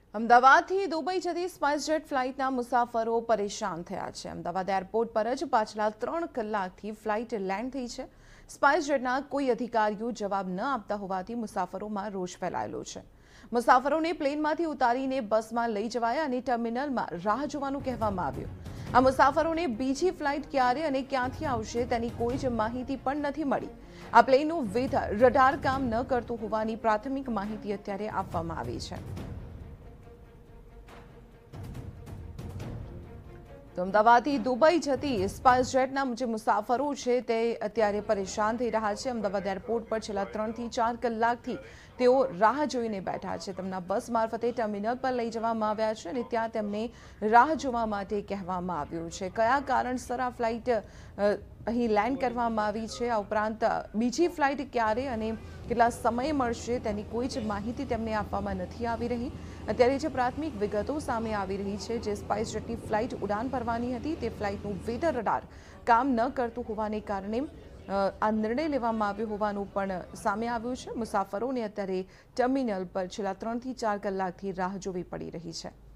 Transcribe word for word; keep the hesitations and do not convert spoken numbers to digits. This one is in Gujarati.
અમદાવાદથી દુબઈ જતી સ્પાઇસજેટ ફ્લાઇટના મુસાફરો પરેશાન થયા છે। અમદાવાદ એરપોર્ટ પર જ પાછલા ત્રણ કલાકથી ફ્લાઇટ લેન્ડ થઈ છે। સ્પાઇસજેટના કોઈ અધિકારીઓ જવાબ ન આપતા હોવાથી મુસાફરોમાં રોષ ફેલાયેલો છે। મુસાફરોને પ્લેનમાંથી ઉતારીને બસમાં લઈ જવાયા અને ટર્મિનલમાં રાહ જોવાનું કહેવામાં આવ્યું। આ મુસાફરોને બીજી ફ્લાઇટ ક્યારે અને ક્યાંથી આવશે તેની કોઈ જ માહિતી પણ નથી મળી। આ પ્લેનનું વેધર રડાર કામ ન કરતું હોવાની પ્રાથમિક માહિતી અત્યારે આપવામાં આવી છે। તો અમદાવાદથી દુબઈ જતી સ્પાઇસજેટના જે મુસાફરો છે તે અત્યારે પરેશાન થઈ રહ્યા છે। અમદાવાદ એરપોર્ટ પર છેલ્લા ત્રણથી ચાર કલાકથી તેઓ રાહ જોઈને બેઠા છે। તેમના બસ મારફતે ટર્મિનલ પર લઈ જવામાં આવ્યા છે અને ત્યાં તેમને રાહ જોવા માટે કહેવામાં આવ્યું છે। કયા કારણસર આ ફ્લાઇટ અહીં લેન્ડ કરવામાં આવી છે, આ ઉપરાંત બીજી ફ્લાઇટ ક્યારે અને કેટલા સમય મળશે તેની કોઈ જ માહિતી તેમને આપવામાં નથી આવી રહી। અત્યારે જે પ્રાથમિક વિગતો સામે આવી રહી છે, જે સ્પાઇસજેટની ફ્લાઇટ ઉડાન ભરવાની હતી તે ફ્લાઇટનું વેધર રડાર કામ ન કરતું હોવાને કારણે આ નિર્ણય લેવામાં આવ્યો હોવાનું પણ સામે આવ્યું છે। મુસાફરોને અત્યારે ટર્મિનલ પર છેલ્લા ત્રણથી ચાર કલાકથી રાહ જોવી પડી રહી છે।